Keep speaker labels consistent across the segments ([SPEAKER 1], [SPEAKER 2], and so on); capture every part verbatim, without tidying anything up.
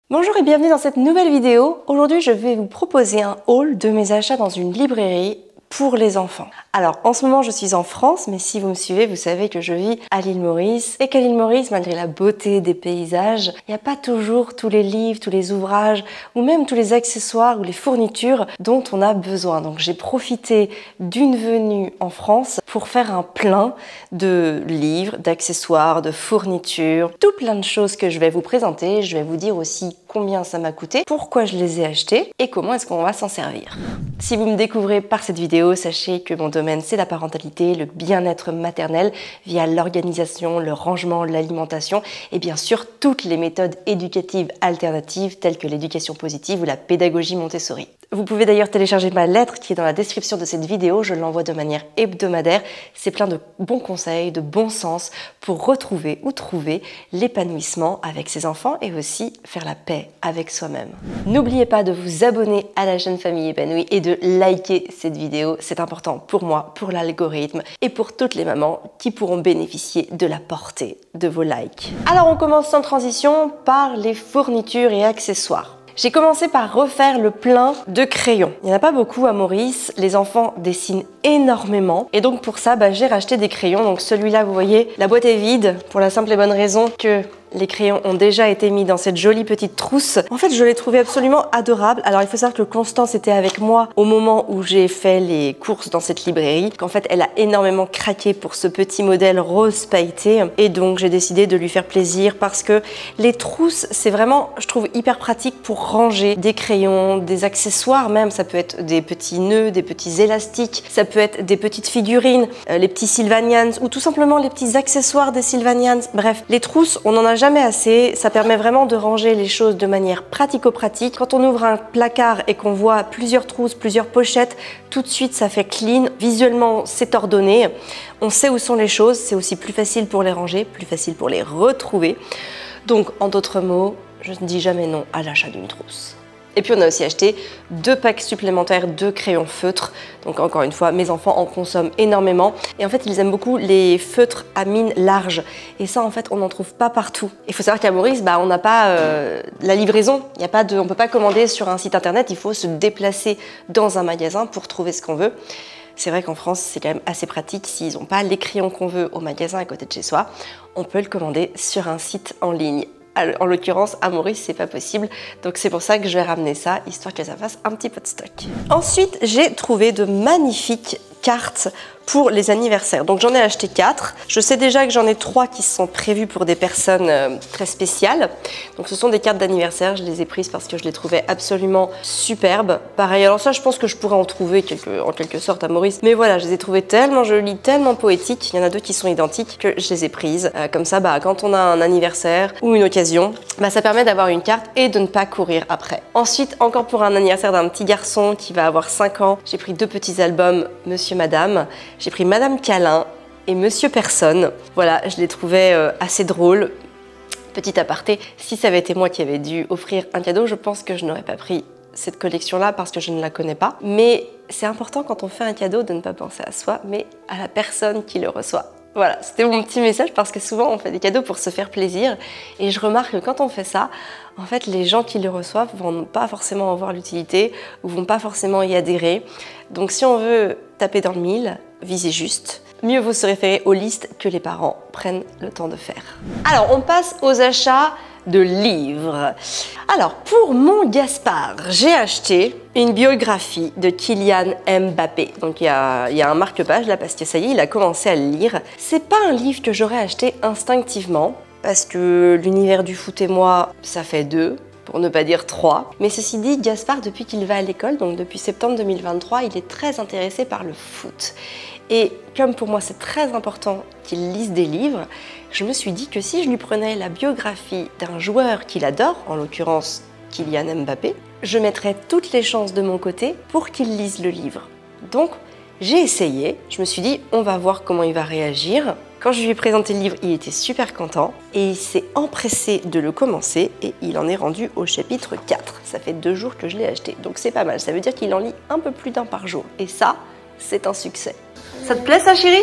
[SPEAKER 1] Bonjour et bienvenue dans cette nouvelle vidéo. Aujourd'hui, je vais vous proposer un haul de mes achats dans une librairie pour les enfants. Alors, en ce moment, je suis en France, mais si vous me suivez, vous savez que je vis à l'île Maurice et qu'à l'île Maurice, malgré la beauté des paysages, il n'y a pas toujours tous les livres, tous les ouvrages ou même tous les accessoires ou les fournitures dont on a besoin. Donc, j'ai profité d'une venue en France pour faire un plein de livres, d'accessoires, de fournitures, tout plein de choses que je vais vous présenter. Je vais vous dire aussi combien ça m'a coûté, pourquoi je les ai achetés et comment est-ce qu'on va s'en servir. Si vous me découvrez par cette vidéo, sachez que mon domaine c'est la parentalité, le bien-être maternel via l'organisation, le rangement, l'alimentation et bien sûr toutes les méthodes éducatives alternatives telles que l'éducation positive ou la pédagogie Montessori. Vous pouvez d'ailleurs télécharger ma lettre qui est dans la description de cette vidéo, je l'envoie de manière hebdomadaire. C'est plein de bons conseils, de bon sens pour retrouver ou trouver l'épanouissement avec ses enfants et aussi faire la paix avec soi-même. N'oubliez pas de vous abonner à la chaîne Famille Épanouie et de liker cette vidéo, c'est important pour moi, pour l'algorithme et pour toutes les mamans qui pourront bénéficier de la portée de vos likes. Alors on commence sans transition par les fournitures et accessoires. J'ai commencé par refaire le plein de crayons. Il n'y en a pas beaucoup à Maurice, les enfants dessinent énormément et donc pour ça bah, j'ai racheté des crayons. Donc celui-là vous voyez, la boîte est vide pour la simple et bonne raison que les crayons ont déjà été mis dans cette jolie petite trousse. En fait, je l'ai trouvé absolument adorable. Alors, il faut savoir que Constance était avec moi au moment où j'ai fait les courses dans cette librairie. Qu'en fait, elle a énormément craqué pour ce petit modèle rose pailleté. Et donc, j'ai décidé de lui faire plaisir parce que les trousses, c'est vraiment, je trouve, hyper pratique pour ranger des crayons, des accessoires même. Ça peut être des petits nœuds, des petits élastiques. Ça peut être des petites figurines, euh, les petits Sylvanians ou tout simplement les petits accessoires des Sylvanians. Bref, les trousses, on en a jamais assez, ça permet vraiment de ranger les choses de manière pratico-pratique. Quand on ouvre un placard et qu'on voit plusieurs trousses, plusieurs pochettes, tout de suite ça fait clean, visuellement c'est ordonné, on sait où sont les choses, c'est aussi plus facile pour les ranger, plus facile pour les retrouver. Donc en d'autres mots, je ne dis jamais non à l'achat d'une trousse. Et puis on a aussi acheté deux packs supplémentaires de crayons feutres. Donc encore une fois, mes enfants en consomment énormément. Et en fait, ils aiment beaucoup les feutres à mine large. Et ça, en fait, on n'en trouve pas partout. Il faut savoir qu'à Maurice, bah, on n'a pas euh, la livraison. Il y a pas de, on ne peut pas commander sur un site internet. Il faut se déplacer dans un magasin pour trouver ce qu'on veut. C'est vrai qu'en France, c'est quand même assez pratique. S'ils n'ont pas les crayons qu'on veut au magasin à côté de chez soi, on peut le commander sur un site en ligne. En l'occurrence, à Maurice, c'est pas possible. Donc c'est pour ça que je vais ramener ça, histoire que ça fasse un petit peu de stock. Ensuite, j'ai trouvé de magnifiques cartes pour les anniversaires. Donc j'en ai acheté quatre. Je sais déjà que j'en ai trois qui sont prévues pour des personnes euh, très spéciales. Donc ce sont des cartes d'anniversaire. Je les ai prises parce que je les trouvais absolument superbes. Pareil, alors ça, je pense que je pourrais en trouver quelque, en quelque sorte à Maurice. Mais voilà, je les ai trouvées tellement jolies, tellement poétiques. Il y en a deux qui sont identiques que je les ai prises. Euh, comme ça, bah, quand on a un anniversaire ou une occasion, bah, ça permet d'avoir une carte et de ne pas courir après. Ensuite, encore pour un anniversaire d'un petit garçon qui va avoir cinq ans, j'ai pris deux petits albums, Monsieur, Madame. J'ai pris Madame Câlin et Monsieur Personne. Voilà, je les trouvais euh, assez drôles. Petit aparté, si ça avait été moi qui avais dû offrir un cadeau, je pense que je n'aurais pas pris cette collection-là parce que je ne la connais pas. Mais c'est important quand on fait un cadeau de ne pas penser à soi, mais à la personne qui le reçoit. Voilà, c'était mon petit message parce que souvent on fait des cadeaux pour se faire plaisir et je remarque que quand on fait ça, en fait les gens qui le reçoivent vont pas forcément en voir l'utilité ou vont pas forcément y adhérer. Donc si on veut taper dans le mille, visez juste. Mieux vaut se référer aux listes que les parents prennent le temps de faire. Alors on passe aux achats de livres. Alors pour mon Gaspard, j'ai acheté une biographie de Kylian Mbappé. Donc il y a, il y a un marque-page là parce que ça y est, il a commencé à le lire. C'est pas un livre que j'aurais acheté instinctivement parce que l'univers du foot et moi, ça fait deux. Pour ne pas dire trois. Mais ceci dit, Gaspard, depuis qu'il va à l'école, donc depuis septembre deux mille vingt-trois, il est très intéressé par le foot. Et comme pour moi c'est très important qu'il lise des livres, je me suis dit que si je lui prenais la biographie d'un joueur qu'il adore, en l'occurrence Kylian Mbappé, je mettrais toutes les chances de mon côté pour qu'il lise le livre. Donc j'ai essayé, je me suis dit on va voir comment il va réagir. Quand je lui ai présenté le livre, il était super content et il s'est empressé de le commencer et il en est rendu au chapitre quatre. Ça fait deux jours que je l'ai acheté, donc c'est pas mal. Ça veut dire qu'il en lit un peu plus d'un par jour et ça, c'est un succès. Ça te plaît ça, chérie?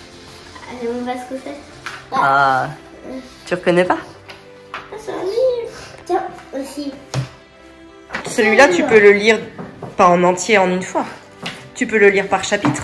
[SPEAKER 2] Allez, on va se coucher.
[SPEAKER 1] Ah, tu reconnais pas?
[SPEAKER 2] Ah, c'est un livre. Tiens. Aussi.
[SPEAKER 1] Celui-là, tu peux le lire pas en entier en une fois. Tu peux le lire par chapitre.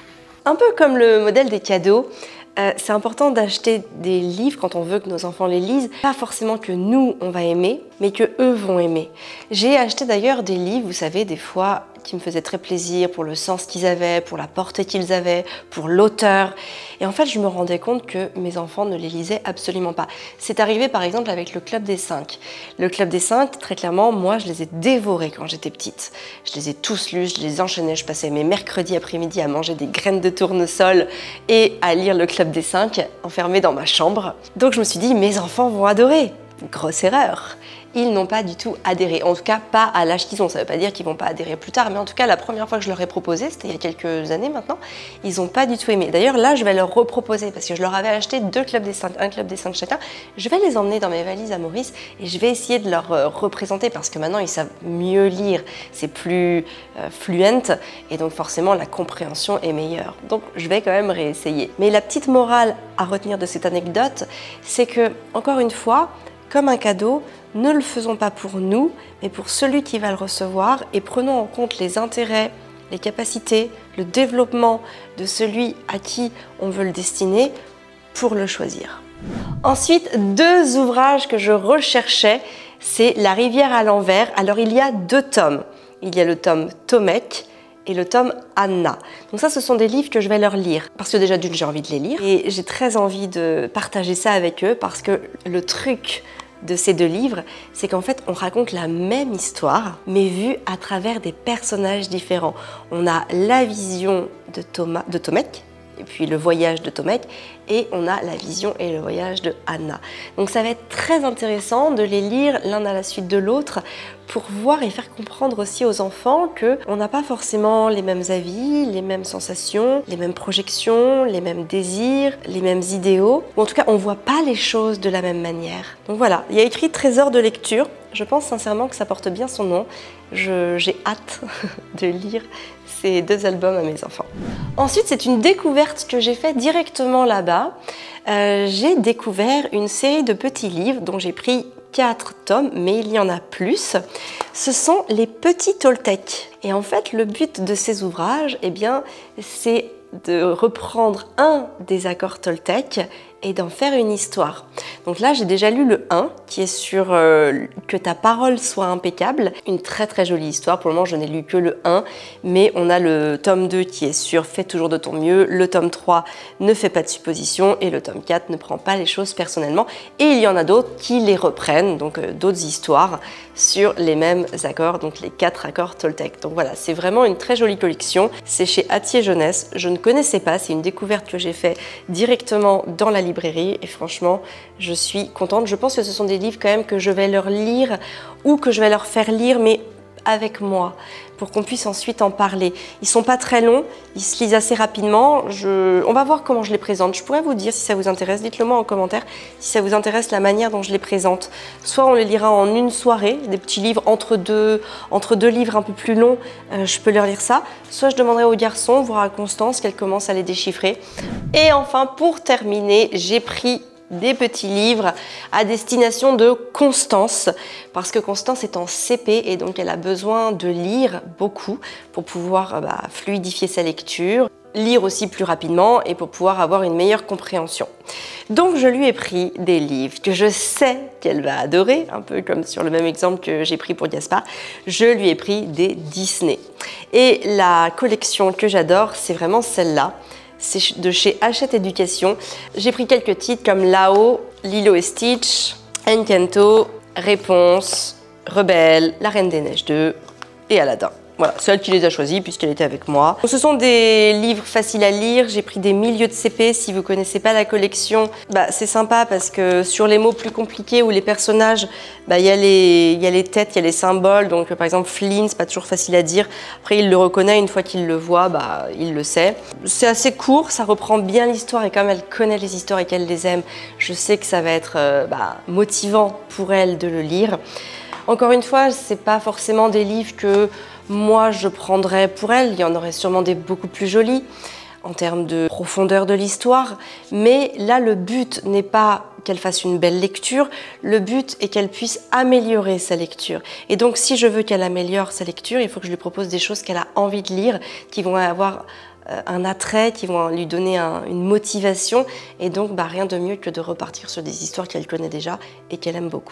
[SPEAKER 1] Un peu comme le modèle des cadeaux, euh, c'est important d'acheter des livres quand on veut que nos enfants les lisent. Pas forcément que nous, on va aimer, mais que eux vont aimer. J'ai acheté d'ailleurs des livres, vous savez, des fois, qui me faisaient très plaisir pour le sens qu'ils avaient, pour la portée qu'ils avaient, pour l'auteur. Et en fait, je me rendais compte que mes enfants ne les lisaient absolument pas. C'est arrivé par exemple avec le Club des cinq. Le Club des cinq, très clairement, moi, je les ai dévorés quand j'étais petite. Je les ai tous lus, je les enchaînais, je passais mes mercredis après-midi à manger des graines de tournesol et à lire le Club des cinq, enfermée dans ma chambre. Donc je me suis dit, mes enfants vont adorer. Grosse erreur. Ils n'ont pas du tout adhéré, en tout cas pas à l'âge qu'ils ont. Ça ne veut pas dire qu'ils ne vont pas adhérer plus tard, mais en tout cas la première fois que je leur ai proposé, c'était il y a quelques années maintenant, ils n'ont pas du tout aimé. D'ailleurs là je vais leur reproposer parce que je leur avais acheté deux clubs des cinq, un club des cinq chacun. Je vais les emmener dans mes valises à Maurice et je vais essayer de leur euh, représenter parce que maintenant ils savent mieux lire, c'est plus euh, fluent et donc forcément la compréhension est meilleure. Donc je vais quand même réessayer. Mais la petite morale à retenir de cette anecdote, c'est que encore une fois, comme un cadeau, ne le faisons pas pour nous, mais pour celui qui va le recevoir et prenons en compte les intérêts, les capacités, le développement de celui à qui on veut le destiner pour le choisir. Ensuite, deux ouvrages que je recherchais, c'est La rivière à l'envers. Alors il y a deux tomes. Il y a le tome Tomek et le tome Anna. Donc ça, ce sont des livres que je vais leur lire. Parce que déjà d'une, j'ai envie de les lire. Et j'ai très envie de partager ça avec eux parce que le truc de ces deux livres, c'est qu'en fait, on raconte la même histoire, mais vue à travers des personnages différents. On a la vision de, Thomas, de Tomek, et puis le voyage de Tomek, et on a la vision et le voyage de Anna. Donc ça va être très intéressant de les lire l'un à la suite de l'autre pour voir et faire comprendre aussi aux enfants qu'on n'a pas forcément les mêmes avis, les mêmes sensations, les mêmes projections, les mêmes désirs, les mêmes idéaux, ou en tout cas on ne voit pas les choses de la même manière. Donc voilà, il y a écrit Trésor de lecture. Je pense sincèrement que ça porte bien son nom. J'ai hâte de lire ces deux albums à mes enfants. Ensuite, c'est une découverte que j'ai faite directement là-bas. Euh, j'ai découvert une série de petits livres dont j'ai pris quatre tomes, mais il y en a plus. Ce sont les petits Toltec. Et en fait, le but de ces ouvrages, eh bien, c'est de reprendre un des accords Toltec et d'en faire une histoire. Donc là, j'ai déjà lu le un, qui est sur euh, que ta parole soit impeccable. Une très très jolie histoire. Pour le moment, je n'ai lu que le un, mais on a le tome deux qui est sur fais toujours de ton mieux, le tome trois ne fais pas de suppositions et le tome quatre ne prend pas les choses personnellement. Et il y en a d'autres qui les reprennent, donc euh, d'autres histoires sur les mêmes accords, donc les quatre accords Toltec. Donc voilà, c'est vraiment une très jolie collection. C'est chez Hatier Jeunesse. Je ne connaissais pas, c'est une découverte que j'ai fait directement dans la librairie et franchement, je suis contente. Je pense que ce sont des livres quand même que je vais leur lire ou que je vais leur faire lire, mais avec moi, pour qu'on puisse ensuite en parler. Ils sont pas très longs, ils se lisent assez rapidement. Je... On va voir comment je les présente. Je pourrais vous dire si ça vous intéresse, dites-le moi en commentaire si ça vous intéresse la manière dont je les présente. Soit on les lira en une soirée, des petits livres entre deux, entre deux livres un peu plus longs, euh, je peux leur lire ça. Soit je demanderai aux garçons, voire à Constance, qu'elle commence à les déchiffrer. Et enfin, pour terminer, j'ai pris des petits livres à destination de Constance parce que Constance est en C P et donc elle a besoin de lire beaucoup pour pouvoir bah, fluidifier sa lecture, lire aussi plus rapidement et pour pouvoir avoir une meilleure compréhension. Donc je lui ai pris des livres que je sais qu'elle va adorer, un peu comme sur le même exemple que j'ai pris pour Gaspard, je lui ai pris des Disney. Et la collection que j'adore, c'est vraiment celle-là. C'est de chez Hachette Éducation. J'ai pris quelques titres comme Lao, Lilo et Stitch, Encanto, Réponse, Rebelle, La Reine des Neiges deux et Aladdin. Voilà, c'est elle qui les a choisis puisqu'elle était avec moi. Ce sont des livres faciles à lire. J'ai pris des milieux de C P. Si vous connaissez pas la collection, bah, c'est sympa parce que sur les mots plus compliqués ou les personnages, bah, y a les, y a les têtes, il y a les symboles. Donc par exemple Flynn, c'est pas toujours facile à dire. Après il le reconnaît, une fois qu'il le voit, bah, il le sait. C'est assez court, ça reprend bien l'histoire et comme elle connaît les histoires et qu'elle les aime, je sais que ça va être euh, bah, motivant pour elle de le lire. Encore une fois, c'est pas forcément des livres que moi je prendrais pour elle, il y en aurait sûrement des beaucoup plus jolis en termes de profondeur de l'histoire, mais là le but n'est pas qu'elle fasse une belle lecture. Le but est qu'elle puisse améliorer sa lecture. Et donc, si je veux qu'elle améliore sa lecture, il faut que je lui propose des choses qu'elle a envie de lire, qui vont avoir un attrait, qui vont lui donner un, une motivation. Et donc, bah, rien de mieux que de repartir sur des histoires qu'elle connaît déjà et qu'elle aime beaucoup.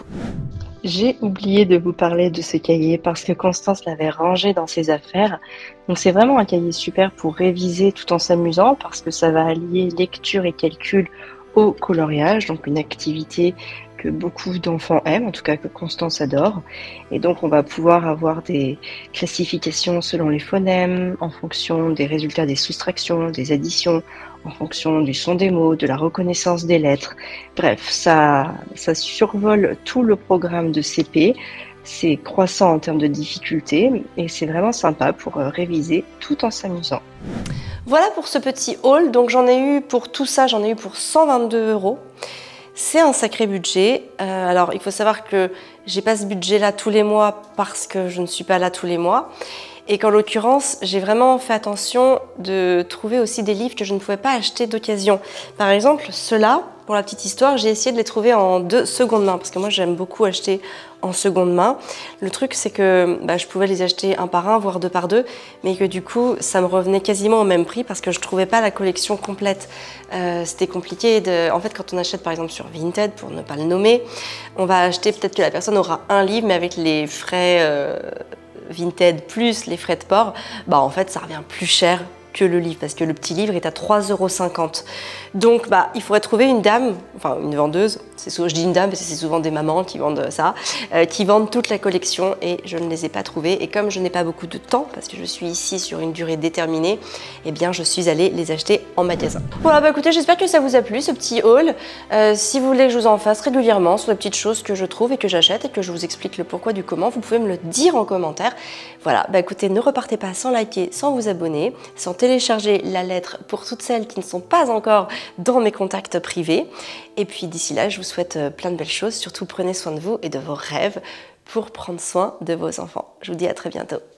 [SPEAKER 3] J'ai oublié de vous parler de ce cahier parce que Constance l'avait rangé dans ses affaires. Donc c'est vraiment un cahier super pour réviser tout en s'amusant parce que ça va allier lecture et calcul au coloriage, donc une activité que beaucoup d'enfants aiment, en tout cas que Constance adore. Et donc on va pouvoir avoir des classifications selon les phonèmes, en fonction des résultats des soustractions, des additions, en fonction du son des mots, de la reconnaissance des lettres. Bref, ça, ça survole tout le programme de C P. C'est croissant en termes de difficulté et c'est vraiment sympa pour réviser tout en s'amusant.
[SPEAKER 1] Voilà pour ce petit haul. Donc j'en ai eu pour tout ça, j'en ai eu pour cent vingt-deux euros. C'est un sacré budget. Euh, alors il faut savoir que j'ai pas ce budget-là tous les mois parce que je ne suis pas là tous les mois. Et qu'en l'occurrence, j'ai vraiment fait attention de trouver aussi des livres que je ne pouvais pas acheter d'occasion. Par exemple, ceux-là, pour la petite histoire, j'ai essayé de les trouver en deux seconde main, parce que moi j'aime beaucoup acheter en seconde main. Le truc, c'est que bah, je pouvais les acheter un par un, voire deux par deux, mais que du coup, ça me revenait quasiment au même prix parce que je trouvais pas la collection complète. Euh, C'était compliqué. De... En fait, quand on achète par exemple sur Vinted, pour ne pas le nommer, on va acheter, peut-être que la personne aura un livre, mais avec les frais... Euh... Vinted plus les frais de port, bah en fait ça revient plus cher que le livre parce que le petit livre est à trois euros cinquante. Donc bah, il faudrait trouver une dame, enfin une vendeuse, souvent, je dis une dame parce que c'est souvent des mamans qui vendent ça, euh, qui vendent toute la collection et je ne les ai pas trouvées. Et comme je n'ai pas beaucoup de temps parce que je suis ici sur une durée déterminée, eh bien je suis allée les acheter en magasin. Voilà, bah écoutez, j'espère que ça vous a plu ce petit haul. Euh, si vous voulez que je vous en fasse régulièrement sur les petites choses que je trouve et que j'achète et que je vous explique le pourquoi du comment, vous pouvez me le dire en commentaire. Voilà, bah écoutez, ne repartez pas sans liker, sans vous abonner, sans télécharger la lettre pour toutes celles qui ne sont pas encore dans mes contacts privés. Et puis d'ici là, je vous souhaite plein de belles choses. Surtout, prenez soin de vous et de vos rêves pour prendre soin de vos enfants. Je vous dis à très bientôt.